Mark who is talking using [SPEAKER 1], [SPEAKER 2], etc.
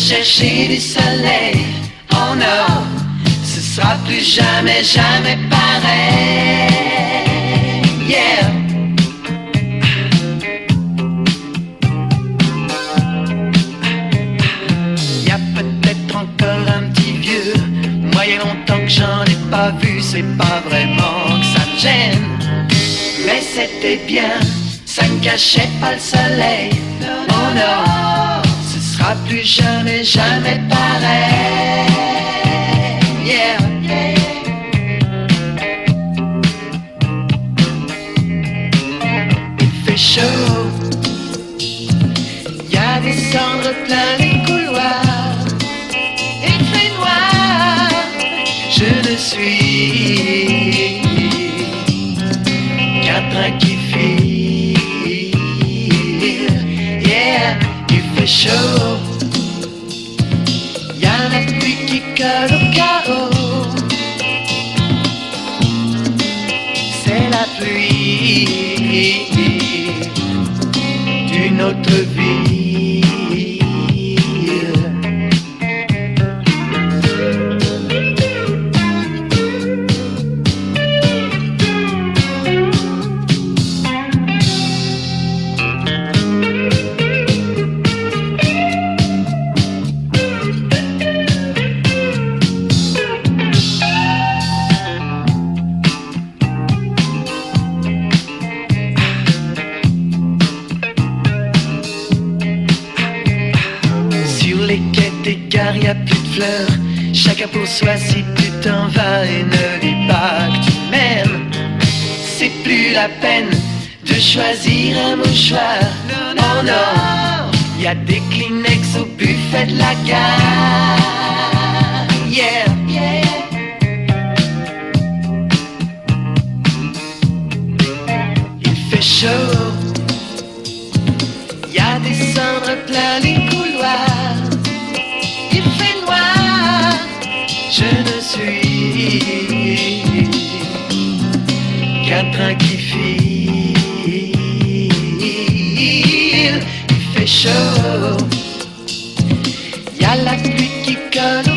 [SPEAKER 1] chercher du soleil. Oh non, ce sera plus jamais, jamais pareil. Yeah. Y a peut-être encore un petit vieux, moi y a longtemps que j'en ai pas vu, c'est pas vraiment que ça me gêne, mais c'était bien, ça ne cachait pas le soleil. Oh non, ce sera plus jamais, jamais pareil. Yeah. Il fait chaud, y a des cendres plein les couloirs. Il fait noir, je ne suis qu'un train qui file. Yeah, il fait chaud, y a la pluie qui colle au carreau. C'est la pluie d'une autre vie. Les quais des gares, y a plus de fleurs. Chacun pour soi si tu t'en vas. Et ne dis pas que tu m'aimes. C'est plus la peine de choisir un mouchoir. Oh non, y a des Kleenex au buffet de la gare. Yeah, yeah. Il fait chaud, y a des cendres plein les couloirs. Il fait noir, je ne suis qu'un train qui file. Il fait chaud, y a la pluie qui colle